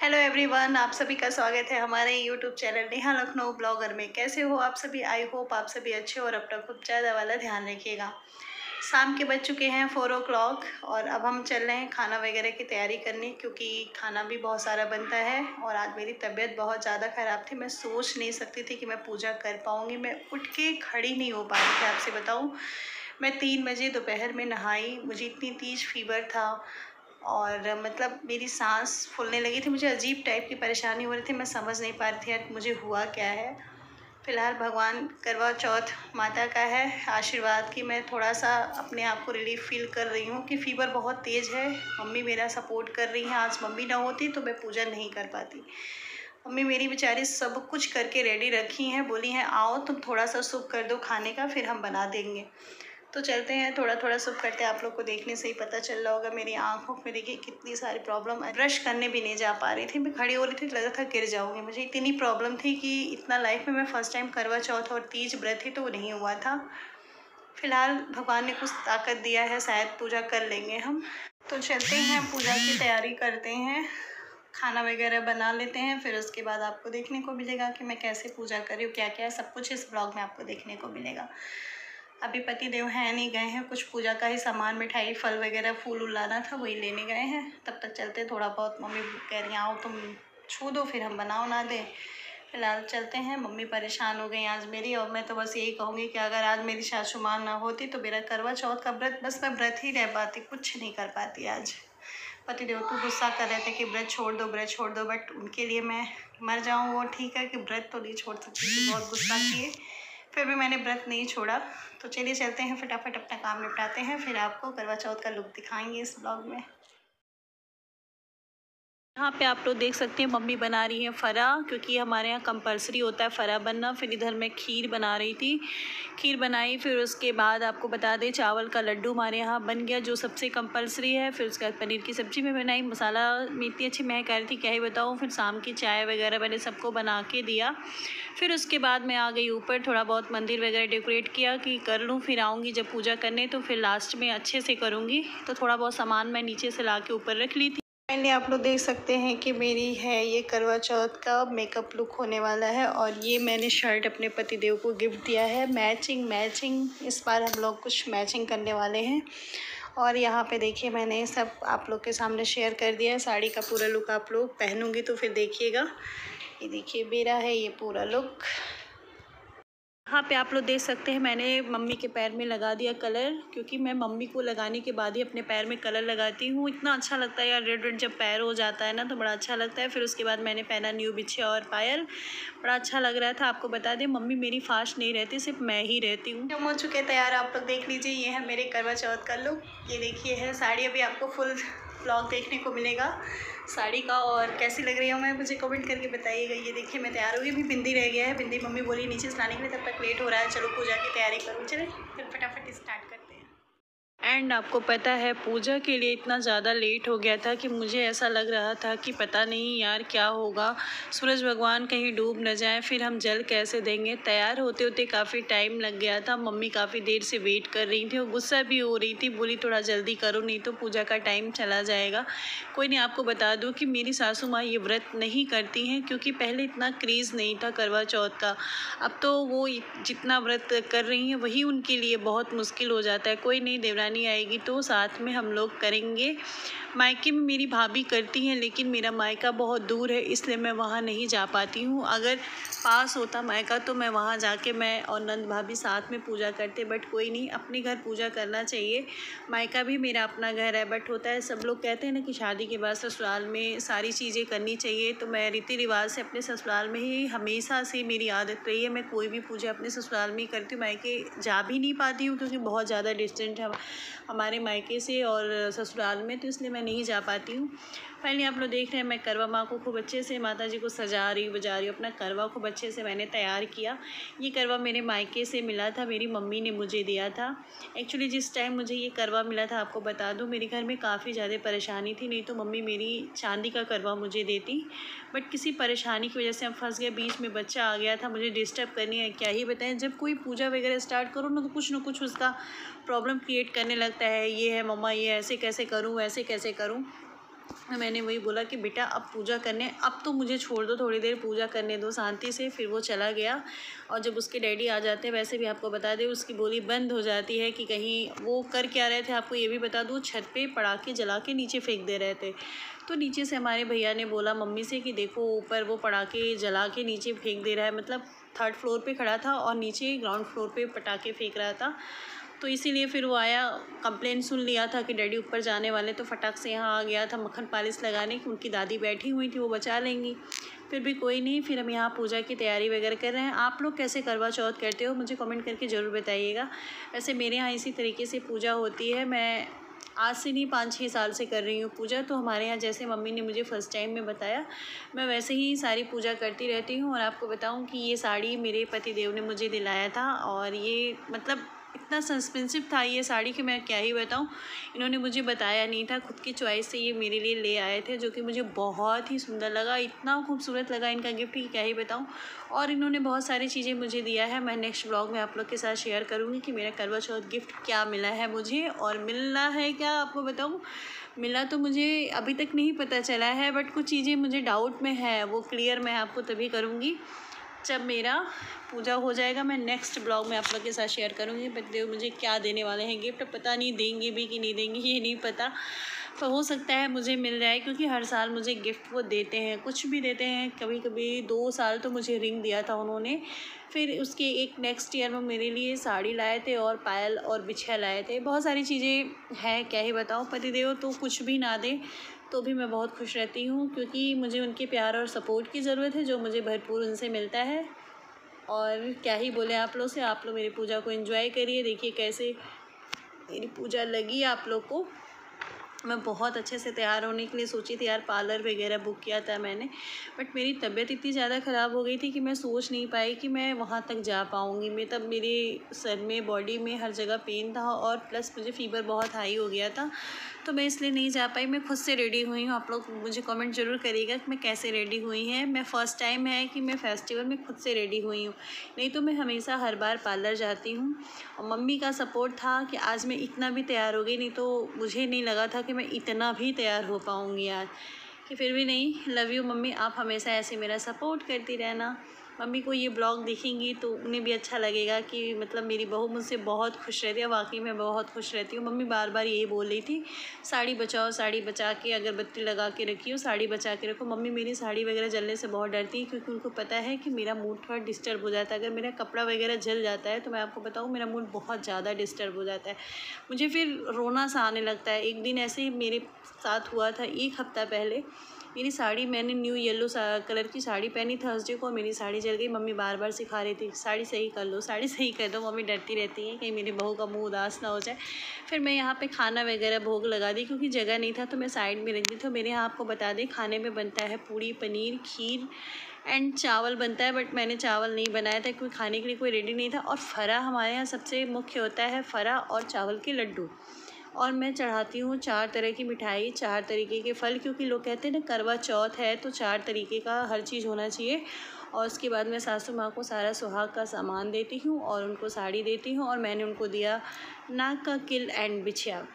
Hello everyone, आप सभी का स्वागत है हमारे YouTube channel Neha Lucknow blogger में। कैसे हो आप सभी? आई होप आप सभी अच्छे और अपना खूब ज़्यादा वाला ध्यान रखिएगा। शाम के बज चुके हैं 4 o'clock और अब हम चल रहे हैं खाना वगैरह की तैयारी करने, क्योंकि खाना भी बहुत सारा बनता है। और आज मेरी तबीयत बहुत ज़्यादा ख़राब थी, मैं सोच नहीं सकती थी कि मैं पूजा कर पाऊँगी। मैं उठ के खड़ी नहीं हो पा रही थी। आपसे बताऊँ, मैं 3 बजे दोपहर में नहाई, मुझे इतनी तेज़ फीवर था और मतलब मेरी सांस फूलने लगी थी, मुझे अजीब टाइप की परेशानी हो रही थी। मैं समझ नहीं पा रही थी यार मुझे हुआ क्या है। फ़िलहाल भगवान करवा चौथ माता का है आशीर्वाद कि मैं थोड़ा-सा अपने आप को रिलीफ़ फ़ील कर रही हूँ कि फ़ीवर बहुत तेज़ है। मम्मी मेरा सपोर्ट कर रही हैं, आज मम्मी ना होती तो मैं पूजा नहीं कर पाती। मम्मी मेरी बेचारी सब कुछ करके रेडी रखी हैं, बोली हैं आओ तुम थोड़ा-सा सूप कर दो खाने का, फिर हम बना देंगे। तो चलते हैं, थोड़ा-थोड़ा सब करते हैं। आप लोग को देखने से ही पता चल रहा होगा मेरी आँखों में देखिए कितनी सारी प्रॉब्लम है। ब्रश करने भी नहीं जा पा रही थी, मैं खड़ी हो रही थी, लग रहा था गिर जाऊँगी। मुझे इतनी प्रॉब्लम थी कि इतना लाइफ में मैं फर्स्ट टाइम करवा चौथ और तीज व्रत थी तो वो नहीं हुआ था। फिलहाल भगवान ने कुछ ताकत दिया है, शायद पूजा कर लेंगे हम। तो चलते हैं, पूजा की तैयारी करते हैं, खाना वगैरह बना लेते हैं, फिर उसके बाद आपको देखने को मिलेगा कि मैं कैसे पूजा कर रही हूँ, क्या-क्या है, सब कुछ इस ब्लॉग में आपको देखने को मिलेगा। अभी पति देव हैं नहीं, गए हैं कुछ पूजा का ही सामान, मिठाई, फल वगैरह, फूल लाना था, वही लेने गए हैं। तब तक चलते थोड़ा बहुत, मम्मी कह रही हैं आओ तुम छू दो फिर हम बना दें। फिलहाल चलते हैं। मम्मी परेशान हो गई आज मेरी, और मैं तो बस यही कहूँगी कि अगर आज मेरी सासू माँ ना होती तो मेरा करवा चौथ का व्रत बस मैं व्रत ही रह पाती, कुछ नहीं कर पाती आज। पति देव तो गुस्सा कर रहे थे कि व्रत छोड़ दो, व्रत छोड़ दो, बट उनके लिए मैं मर जाऊँ वो ठीक है, कि व्रत तो नहीं छोड़ सकती थी। बहुत गुस्सा किए, फिर भी मैंने व्रत नहीं छोड़ा। तो चलिए चलते हैं, फटाफट अपना काम निपटाते हैं, फिर आपको करवा चौथ का लुक दिखाएंगे इस ब्लॉग में। यहाँ पे आप लोग देख सकते हैं मम्मी बना रही हैं फरा, क्योंकि हमारे यहाँ कंपलसरी होता है फरा बनना। फिर इधर मैं खीर बना रही थी, खीर बनाई। फिर उसके बाद आपको बता दें चावल का लड्डू हमारे यहाँ बन गया, जो सबसे कंपलसरी है। फिर उसके बाद पनीर की सब्ज़ी में बनाई, मसाला में इतनी अच्छी महक आ रही थी क्या ही बताऊँ। फिर शाम की चाय वगैरह मैंने सबको बना के दिया। फिर उसके बाद मैं आ गई ऊपर, थोड़ा बहुत मंदिर वगैरह डेकोरेट किया कि कर लूँ, फिर आऊँगी जब पूजा करने तो फिर लास्ट में अच्छे से करूँगी। तो थोड़ा बहुत सामान मैं नीचे से ला के ऊपर रख ली थी। फाइनली आप लोग देख सकते हैं कि मेरी है ये करवा चौथ का मेकअप लुक होने वाला है। और ये मैंने शर्ट अपने पति देव को गिफ्ट दिया है, मैचिंग इस बार हम लोग कुछ मैचिंग करने वाले हैं। और यहाँ पे देखिए मैंने सब आप लोग के सामने शेयर कर दिया है। साड़ी का पूरा लुक आप लोग पहनूंगी तो फिर देखिएगा। ये देखिए मेरा है ये पूरा लुक। यहाँ पे आप लोग देख सकते हैं मैंने मम्मी के पैर में लगा दिया कलर, क्योंकि मैं मम्मी को लगाने के बाद ही अपने पैर में कलर लगाती हूँ। इतना अच्छा लगता है यार, रेड रेड जब पैर हो जाता है ना तो बड़ा अच्छा लगता है। फिर उसके बाद मैंने पहना न्यू बिछिया और पायल, बड़ा अच्छा लग रहा था। आपको बता दें मम्मी मेरी फास्ट नहीं रहती, सिर्फ मैं ही रहती हूँ। हम हो चुके तैयार, आप लोग देख लीजिए, ये है मेरे करवा चौथ का लुक। ये देखिए है साड़ी, अभी आपको फुल ब्लॉग देखने को मिलेगा साड़ी का। और कैसी लग रही हूँ मैं, मुझे कमेंट करके बताइएगा। ये देखिए मैं तैयार हुई, अभी बिंदी रह गया है, बिंदी मम्मी बोली नीचे से लाने के लिए, तब तक लेट हो रहा है। चलो पूजा की तैयारी करूँ, चले फिर फटाफट स्टार्ट करते हैं। एंड आपको पता है पूजा के लिए इतना ज़्यादा लेट हो गया था कि मुझे ऐसा लग रहा था कि पता नहीं यार क्या होगा, सूरज भगवान कहीं डूब न जाए, फिर हम जल कैसे देंगे। तैयार होते होते काफ़ी टाइम लग गया था, मम्मी काफ़ी देर से वेट कर रही थी और गुस्सा भी हो रही थी, बोली थोड़ा जल्दी करो नहीं तो पूजा का टाइम चला जाएगा। कोई नहीं, आपको बता दूं कि मेरी सासू माँ ये व्रत नहीं करती हैं, क्योंकि पहले इतना क्रेज़ नहीं था करवा चौथ का। अब तो वो जितना व्रत कर रही हैं वही उनके लिए बहुत मुश्किल हो जाता है। कोई नहीं, देवरानी आएगी तो साथ में हम लोग करेंगे। मायके में मेरी भाभी करती हैं, लेकिन मेरा मायका बहुत दूर है, इसलिए मैं वहाँ नहीं जा पाती हूँ। अगर पास होता मायका तो मैं वहाँ जाके मैं और नंद भाभी साथ में पूजा करते, बट कोई नहीं, अपने घर पूजा करना चाहिए। मायका भी मेरा अपना घर है, बट होता है सब लोग कहते हैं ना कि शादी के बाद ससुराल में सारी चीज़ें करनी चाहिए, तो मैं रीति रिवाज से अपने ससुराल में ही हमेशा से मेरी आदत रही है। मैं कोई भी पूजा अपने ससुराल में ही करती हूँ, मायके जा भी नहीं पाती हूँ क्योंकि बहुत ज़्यादा डिस्टेंट है हमारे मायके से और ससुराल में, तो इसलिए मैं नहीं जा पाती हूँ। फाइनली आप लोग देख रहे हैं मैं करवा माँ को खूब अच्छे से माता जी को सजा रही बजा रही हूँ। अपना करवा खूब अच्छे से मैंने तैयार किया। ये करवा मेरे मायके से मिला था, मेरी मम्मी ने मुझे दिया था। एक्चुअली जिस टाइम मुझे ये करवा मिला था, आपको बता दूँ मेरे घर में काफ़ी ज़्यादा परेशानी थी, नहीं तो मम्मी मेरी चांदी का करवा मुझे देती, बट किसी परेशानी की वजह से हम फंस गए। बीच में बच्चा आ गया था, मुझे डिस्टर्ब करनी है, क्या ही बताएं। जब कोई पूजा वगैरह स्टार्ट करो ना तो कुछ उसका प्रॉब्लम क्रिएट करने लगता है। ये है मम्मा ये ऐसे कैसे करूँ, वैसे कैसे करूँ। मैंने वही बोला कि बेटा अब पूजा करने, अब तो मुझे छोड़ दो, थोड़ी देर पूजा करने दो शांति से। फिर वो चला गया। और जब उसके डैडी आ जाते हैं, वैसे भी आपको बता दें उसकी बोली बंद हो जाती है कि कहीं वो कर क्या रहे थे, आपको ये भी बता दूँ, छत पे पटाखे जला के नीचे फेंक दे रहे थे। तो नीचे से हमारे भैया ने बोला मम्मी से कि देखो ऊपर वो पटाखे जला के नीचे फेंक दे रहा है, मतलब 3rd फ्लोर पे खड़ा था और नीचे ग्राउंड फ्लोर पे पटाखे फेंक रहा था। तो इसीलिए फिर वो आया, कंप्लेन सुन लिया था कि डैडी ऊपर जाने वाले, तो फटाक से यहाँ आ गया था मक्खन पालिश लगाने की। उनकी दादी बैठी हुई थी, वो बचा लेंगी। फिर भी कोई नहीं, फिर हम यहाँ पूजा की तैयारी वगैरह कर रहे हैं। आप लोग कैसे करवा चौथ करते हो मुझे कमेंट करके ज़रूर बताइएगा। वैसे मेरे यहाँ इसी तरीके से पूजा होती है। मैं आज से नहीं 5-6 साल से कर रही हूँ पूजा। तो हमारे यहाँ जैसे मम्मी ने मुझे फ़र्स्ट टाइम में बताया, मैं वैसे ही सारी पूजा करती रहती हूँ। और आपको बताऊँ कि ये साड़ी मेरे पति देव ने मुझे दिलाया था, और ये मतलब इतना सस्पेंसिव था ये साड़ी कि मैं क्या ही बताऊँ। इन्होंने मुझे बताया नहीं था, खुद की चॉइस से ये मेरे लिए ले आए थे, जो कि मुझे बहुत ही सुंदर लगा, इतना खूबसूरत लगा इनका गिफ्ट कि क्या ही बताऊँ। और इन्होंने बहुत सारी चीज़ें मुझे दिया है। मैं नेक्स्ट ब्लॉग में आप लोग के साथ शेयर करूँगी कि मेरा करवा चौथ गिफ्ट क्या मिला है मुझे, और मिलना है क्या आपको बताऊँ। मिला तो मुझे अभी तक नहीं पता चला है, बट कुछ चीज़ें मुझे डाउट में है, वो क्लियर मैं आपको तभी करूँगी जब मेरा पूजा हो जाएगा। मैं नेक्स्ट ब्लॉग में आप लोग के साथ शेयर करूँगी पतिदेव मुझे क्या देने वाले हैं गिफ्ट। पता नहीं देंगे भी कि नहीं देंगे, ये नहीं पता। तो हो सकता है मुझे मिल जाए, क्योंकि हर साल मुझे गिफ्ट वो देते हैं, कुछ भी देते हैं। कभी कभी 2 साल तो मुझे रिंग दिया था उन्होंने। फिर उसके एक नेक्स्ट ईयर में मेरे लिए साड़ी लाए थे, और पायल और बिछिया लाए थे। बहुत सारी चीज़ें हैं, क्या ही बताऊँ। पतिदेव तो कुछ भी ना दे तो भी मैं बहुत खुश रहती हूँ, क्योंकि मुझे उनके प्यार और सपोर्ट की ज़रूरत है, जो मुझे भरपूर उनसे मिलता है। और क्या ही बोले आप लोग से। आप लोग मेरी पूजा को एंजॉय करिए, देखिए कैसे मेरी पूजा लगी आप लोग को। मैं बहुत अच्छे से तैयार होने के लिए सोची थी यार, पार्लर वगैरह बुक किया था मैंने, बट मेरी तबीयत इतनी ज़्यादा ख़राब हो गई थी कि मैं सोच नहीं पाई कि मैं वहाँ तक जा पाऊँगी। मैं तब मेरे सर में, बॉडी में हर जगह पेन था, और प्लस मुझे फ़ीवर बहुत हाई हो गया था, तो मैं इसलिए नहीं जा पाई। मैं खुद से रेडी हुई हूँ। आप लोग मुझे कमेंट ज़रूर करिएगा कि मैं कैसे रेडी हुई हैं। मैं फ़र्स्ट टाइम है कि मैं फेस्टिवल में खुद से रेडी हुई हूँ, नहीं तो मैं हमेशा हर बार पार्लर जाती हूँ। और मम्मी का सपोर्ट था कि आज मैं इतना भी तैयार हो गई, नहीं तो मुझे नहीं लगा था कि मैं इतना भी तैयार हो पाऊँगी आज। कि फिर भी नहीं, लव यू मम्मी, आप हमेशा ऐसे मेरा सपोर्ट करती रहना। मम्मी को ये ब्लॉग दिखेंगी तो उन्हें भी अच्छा लगेगा कि मतलब मेरी बहू मुझसे बहुत खुश रहती है। वाकई में बहुत खुश रहती हूँ। मम्मी बार बार यही बोल रही थी, साड़ी बचाओ, साड़ी बचा के अगरबत्ती लगा के रखियो, साड़ी बचा के रखो। मम्मी मेरी साड़ी वगैरह जलने से बहुत डरती है, क्योंकि उनको पता है कि मेरा मूड थोड़ा डिस्टर्ब हो जाता है। अगर मेरा कपड़ा वगैरह जल जाता है तो मैं आपको बताऊँ मेरा मूड बहुत ज़्यादा डिस्टर्ब हो जाता है, मुझे फिर रोना सा आने लगता है। एक दिन ऐसे ही मेरे साथ हुआ था, 1 हफ़्ता पहले। मेरी साड़ी, मैंने न्यू येलो कलर की साड़ी पहनी थर्सडे को, और मेरी साड़ी जल गई। मम्मी बार बार सिखा रही थी, साड़ी सही कर लो, साड़ी सही कर दो। मम्मी डरती रहती है कहीं मेरी बहू का मुंह उदास ना हो जाए। फिर मैं यहाँ पे खाना वगैरह भोग लगा दी, क्योंकि जगह नहीं था तो मैं साइड में रख दी। तो मेरे यहाँ आपको बता दें खाने में बनता है पूड़ी, पनीर, खीर एंड चावल बनता है, बट मैंने चावल नहीं बनाया था क्योंकि खाने के लिए कोई रेडी नहीं था। और फरा हमारे यहाँ सबसे मुख्य होता है, फरा और चावल के लड्डू। और मैं चढ़ाती हूँ 4 तरह की मिठाई, 4 तरीके के फल, क्योंकि लोग कहते हैं ना करवा चौथ है तो 4 तरीके का हर चीज़ होना चाहिए। और उसके बाद मैं सासू माँ को सारा सुहाग का सामान देती हूँ, और उनको साड़ी देती हूँ। और मैंने उनको दिया नाक का किल एंड बिछिया।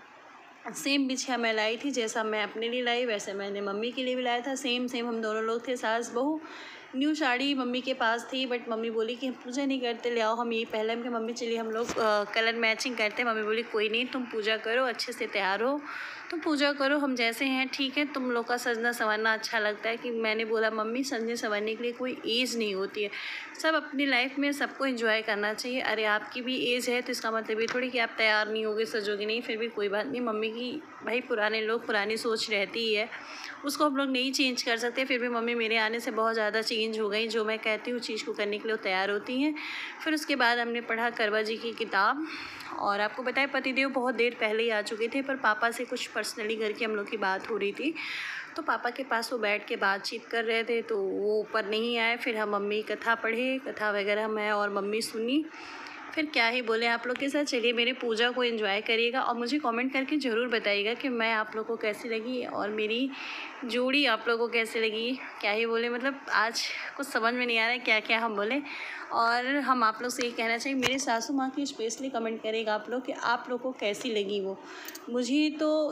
सेम बिछिया मैं लाई थी, जैसा मैं अपने लिए लाई वैसे मैंने मम्मी के लिए भी लाया था। सेम हम दोनों लोग थे, सास बहू। न्यू साड़ी मम्मी के पास थी, बट मम्मी बोली कि हम पूजा नहीं करते, ले आओ हम यही पहले। हम कि मम्मी चलिए हम लोग कलर मैचिंग करते हैं। मम्मी बोली कोई नहीं, तुम पूजा करो, अच्छे से तैयार हो, तुम पूजा करो, हम जैसे हैं ठीक है। तुम लोग का सजना संवरना अच्छा लगता है। कि मैंने बोला मम्मी सजने संवरने के लिए कोई एज नहीं होती है, सब अपनी लाइफ में सबको एंजॉय करना चाहिए। अरे आपकी भी एज है तो इसका मतलब ये थोड़ी कि आप तैयार नहीं होगे, सजोगे नहीं। फिर भी कोई बात नहीं, मम्मी की भाई पुराने लोग, पुरानी सोच रहती ही है, उसको हम लोग नहीं चेंज कर सकते। फिर भी मम्मी मेरे आने से बहुत ज़्यादा चेंज हो गई, जो मैं कहती हूँ चीज़ को करने के लिए वो तैयार होती हैं। फिर उसके बाद हमने पढ़ा करवा जी की किताब। और आपको पता है पतिदेव बहुत देर पहले ही आ चुके थे, पर पापा से कुछ पर्सनली घर की हम लोग की बात हो रही थी, तो पापा के पास वो बैठ के बातचीत कर रहे थे, तो वो ऊपर नहीं आए। फिर हम मम्मी कथा पढ़े, कथा वगैरह मैं और मम्मी सुनी। फिर क्या ही बोले आप लोग के साथ। चलिए मेरी पूजा को एंजॉय करिएगा, और मुझे कमेंट करके ज़रूर बताइएगा कि मैं आप लोगों को कैसी लगी, और मेरी जोड़ी आप लोगों को कैसी लगी। क्या ही बोले, मतलब आज कुछ समझ में नहीं आ रहा है क्या क्या हम बोले। और हम आप लोग से ये कहना चाहिए, मेरे सासू माँ की स्पेशली कमेंट करेगा आप लोग कि आप लोग को कैसी लगी वो। मुझे तो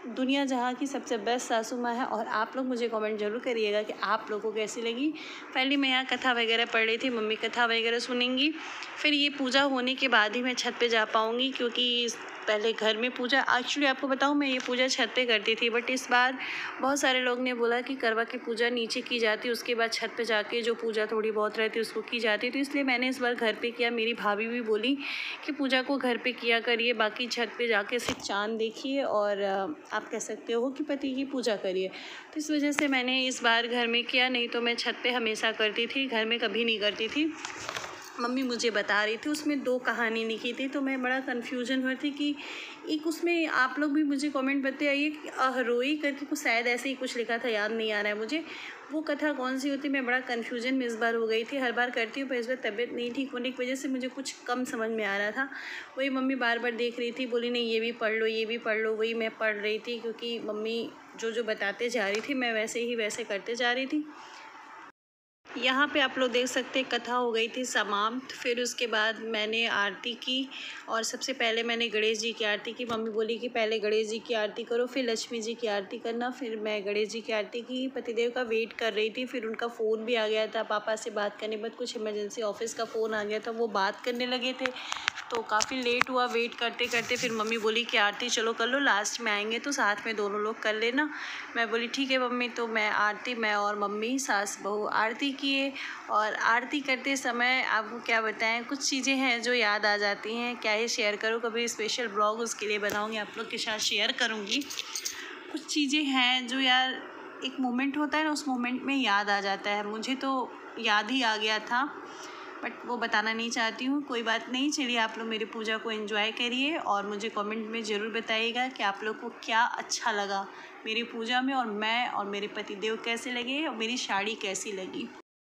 दुनिया जहाँ की सबसे बेस्ट सासू माँ है। और आप लोग मुझे कमेंट ज़रूर करिएगा कि आप लोगों को कैसी लगी। फाइनली मैं यहाँ कथा वगैरह पढ़ रही थी, मम्मी कथा वगैरह सुनेंगी। फिर ये पूजा होने के बाद ही मैं छत पे जा पाऊँगी, क्योंकि पहले घर में पूजा, एक्चुअली आपको बताऊँ मैं ये पूजा छत पे करती थी, बट इस बार बहुत सारे लोग ने बोला कि करवा की पूजा नीचे की जाती है, उसके बाद छत पे जाके जो पूजा थोड़ी बहुत रहती है उसको की जाती है। तो इसलिए मैंने इस बार घर पे किया। मेरी भाभी भी बोली कि पूजा को घर पे किया करिए, बाकी छत पे जाके सिर्फ चाँद देखिए और आप कह सकते हो कि पति की पूजा करिए। तो इस वजह से मैंने इस बार घर में किया, नहीं तो मैं छत पे हमेशा करती थी, घर में कभी नहीं करती थी। मम्मी मुझे बता रही थी उसमें 2 कहानी लिखी थी, तो मैं बड़ा कन्फ्यूजन हुई थी कि एक उसमें आप लोग भी मुझे कमेंट बताइए कि अहरोई करके कुछ शायद ऐसे ही कुछ लिखा था, याद नहीं आ रहा है मुझे, वो कथा कौन सी होती। मैं बड़ा कन्फ्यूजन में इस बार हो गई थी। हर बार करती हूँ पर इस बार तबीयत नहीं ठीक होने की वजह से मुझे कुछ कम समझ में आ रहा था। वही मम्मी बार बार देख रही थी, बोली नहीं ये भी पढ़ लो, ये भी पढ़ लो। वही मैं पढ़ रही थी, क्योंकि मम्मी जो जो बताते जा रही थी मैं वैसे ही वैसे करते जा रही थी। यहाँ पे आप लोग देख सकते हैं कथा हो गई थी समाप्त। फिर उसके बाद मैंने आरती की, और सबसे पहले मैंने गणेश जी की आरती की। मम्मी बोली कि पहले गणेश जी की आरती करो, फिर लक्ष्मी जी की आरती करना। फिर मैं गणेश जी की आरती की, पतिदेव का वेट कर रही थी। फिर उनका फ़ोन भी आ गया था, पापा से बात करने के बाद कुछ इमरजेंसी ऑफिस का फ़ोन आ गया था, वो बात करने लगे थे, तो काफ़ी लेट हुआ वेट करते करते। फिर मम्मी बोली कि आरती चलो कर लो, लास्ट में आएंगे तो साथ में दोनों लोग कर लेना। मैं बोली ठीक है मम्मी। तो मैं और मम्मी सास बहू आरती किए। और आरती करते समय आपको क्या बताएं, कुछ चीज़ें हैं जो याद आ जाती हैं, क्या ही शेयर करूँ। कभी स्पेशल ब्लॉग उसके लिए बनाऊँगी, आप लोग के साथ शेयर करूँगी। कुछ चीज़ें हैं जो यार एक मोमेंट होता है ना, उस मोमेंट में याद आ जाता है। मुझे तो याद ही आ गया था, बट वो बताना नहीं चाहती हूँ। कोई बात नहीं, चलिए आप लोग मेरी पूजा को एंजॉय करिए और मुझे कमेंट में ज़रूर बताइएगा कि आप लोग को क्या अच्छा लगा मेरी पूजा में, और मैं और मेरे पतिदेव कैसे लगे, और मेरी साड़ी कैसी लगी।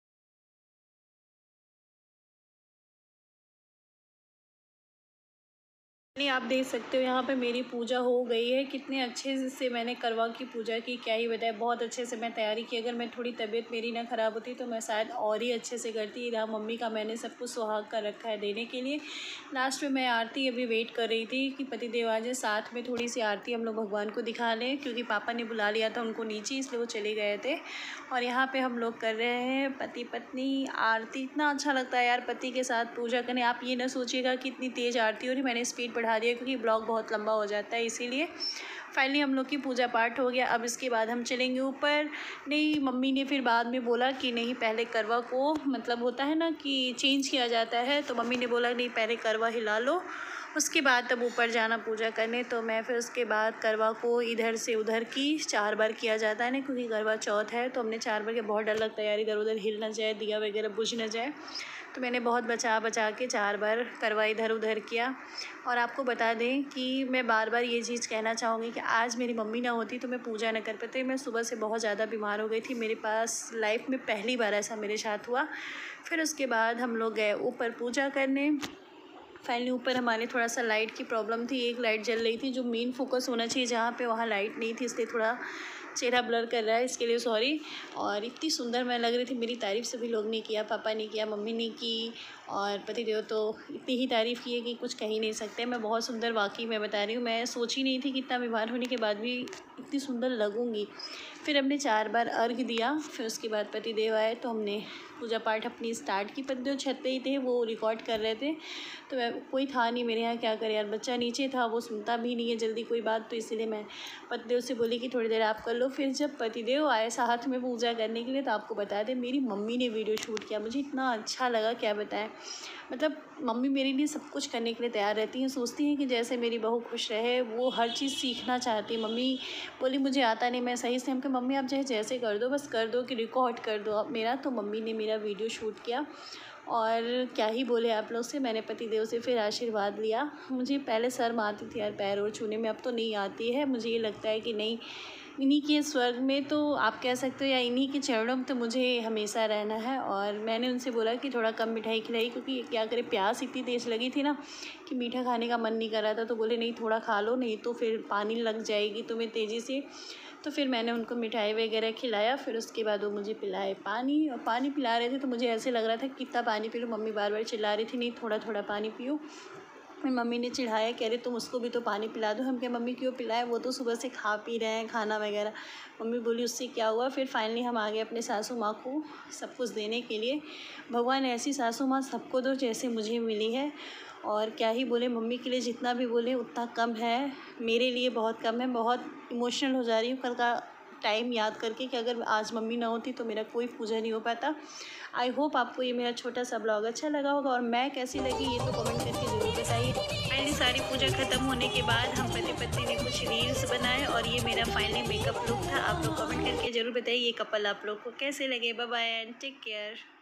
नहीं, आप देख सकते हो यहाँ पे मेरी पूजा हो गई है। कितने अच्छे से मैंने करवा की पूजा की, क्या ही बताए, बहुत अच्छे से मैं तैयारी की। अगर मैं थोड़ी तबीयत मेरी ना ख़राब होती तो मैं शायद और ही अच्छे से करती। इधर मम्मी का मैंने सब कुछ सुहाग कर रखा है देने के लिए। लास्ट में मैं आरती अभी वेट कर रही थी कि पतिदेव आ जाए, साथ में थोड़ी सी आरती हम लोग भगवान को दिखा लें, क्योंकि पापा ने बुला लिया था उनको नीचे, इसलिए वो चले गए थे। और यहाँ पे हम लोग कर रहे हैं पति पत्नी आरती। इतना अच्छा लगता है यार पति के साथ पूजा करने। आप ये ना सोचिएगा कि इतनी तेज़ आरती हो रही, मैंने स्पीड बढ़ा दिया क्योंकि ब्लॉग बहुत लंबा हो जाता है, इसीलिए। फाइनली हम लोग की पूजा पाठ हो गया। अब इसके बाद हम चलेंगे ऊपर। नहीं, मम्मी ने फिर बाद में बोला कि नहीं, पहले करवा को, मतलब होता है ना कि चेंज किया जाता है, तो मम्मी ने बोला नहीं पहले करवा हिला लो, उसके बाद तब ऊपर जाना पूजा करने। तो मैं फिर उसके बाद करवा को इधर से उधर की 4 बार किया जाता है ना, क्योंकि करवा चौथ है, तो हमने 4 बार किया। बहुत डर लगता है यार, इधर उधर हिल ना जाए, दिया वगैरह बुझ ना जाए, तो मैंने बहुत बचा बचा के 4 बार करवा इधर उधर किया। और आपको बता दें कि मैं बार बार ये चीज़ कहना चाहूँगी कि आज मेरी मम्मी ना होती तो मैं पूजा ना कर पाती। मैं सुबह से बहुत ज़्यादा बीमार हो गई थी, मेरे पास लाइफ में पहली बार ऐसा मेरे साथ हुआ। फिर उसके बाद हम लोग गए ऊपर पूजा करने। फाइनली ऊपर हमारे थोड़ा सा लाइट की प्रॉब्लम थी, एक लाइट जल रही थी जो मेन फोकस होना चाहिए जहाँ पे, वहाँ लाइट नहीं थी, इसलिए थोड़ा चेहरा ब्लर कर रहा है, इसके लिए सॉरी। और इतनी सुंदर मैं लग रही थी, मेरी तारीफ़ सभी लोग ने किया, पापा ने किया, मम्मी ने की, और पतिदेव तो इतनी ही तारीफ़ की है कि कुछ कह ही नहीं सकते। मैं बहुत सुंदर, वाकई मैं बता रही हूँ, मैं सोची नहीं थी कि इतना बीमार होने के बाद भी इतनी सुंदर लगूँगी। फिर हमने 4 बार अर्घ दिया। फिर उसके बाद पतिदेव आए तो हमने पूजा पाठ अपनी स्टार्ट की। पतिदेव छत पे ही थे, वो रिकॉर्ड कर रहे थे, तो मैं, कोई था नहीं मेरे यहाँ, क्या करे यार, बच्चा नीचे था, वो सुनता भी नहीं है जल्दी कोई बात, तो इसीलिए मैं पतिदेव से बोली कि थोड़ी देर आप कर लो। फिर जब पतिदेव आए साथ में पूजा करने के लिए, तो आपको बता दें मेरी मम्मी ने वीडियो शूट किया। मुझे इतना अच्छा लगा, क्या बताएं। मतलब मम्मी मेरे लिए सब कुछ करने के लिए तैयार रहती हैं, सोचती हैं कि जैसे मेरी बहू खुश रहे, वो हर चीज़ सीखना चाहती है। मम्मी बोली मुझे आता नहीं, मैं सही से, हम कि मम्मी आप चाहे जैसे कर दो, बस कर दो कि रिकॉर्ड कर दो आप मेरा। तो मम्मी ने मेरा वीडियो शूट किया। और क्या ही बोले आप लोग से, मैंने पतिदेव से फिर आशीर्वाद लिया। मुझे पहले शर्म आती थी यार पैर और छूने में, अब तो नहीं आती है। मुझे ये लगता है कि नहीं, इन्हीं के स्वर्ग में तो आप कह सकते हो, या इन्हीं के चरणों में तो मुझे हमेशा रहना है। और मैंने उनसे बोला कि थोड़ा कम मिठाई खिलाई, क्योंकि क्या करें, प्यास इतनी तेज़ लगी थी ना कि मीठा खाने का मन नहीं कर रहा था। तो बोले नहीं थोड़ा खा लो, नहीं तो फिर पानी लग जाएगी तुम्हें तेज़ी से। तो फिर मैंने उनको मिठाई वगैरह खिलाया। फिर उसके बाद वो मुझे पिलाए पानी, और पानी पिला रहे थे तो मुझे ऐसे लग रहा था कि कितना पानी पी लूँ। मम्मी बार बार चिल्ला रही थी नहीं थोड़ा थोड़ा पानी पियो। मेरी मम्मी ने चिढ़ाया, कह रहे तुम उसको भी तो पानी पिला दो। हम कहे मम्मी क्यों पिलाए, वो तो सुबह से खा पी रहे हैं खाना वगैरह। मम्मी बोली उससे क्या हुआ। फिर फाइनली हम आ गए अपने सासू माँ को सब कुछ देने के लिए। भगवान ऐसी सासू माँ सबको दो जैसे मुझे मिली है। और क्या ही बोले, मम्मी के लिए जितना भी बोले उतना कम है, मेरे लिए बहुत कम है। बहुत इमोशनल हो जा रही हूँ कल का टाइम याद करके कि अगर आज मम्मी ना होती तो मेरा कोई पूजा नहीं हो पाता। आई होप आपको ये मेरा छोटा सा ब्लॉग अच्छा लगा होगा, और मैं कैसी लगी ये तो कमेंट करके ज़रूर बताइए। फाइनली सारी पूजा ख़त्म होने के बाद हम पति पत्नी ने कुछ रील्स बनाए, और ये मेरा फाइनली मेकअप लुक था। आप लोग कमेंट करके ज़रूर बताइए ये कपल आप लोग को कैसे लगे। Bye bye and take care.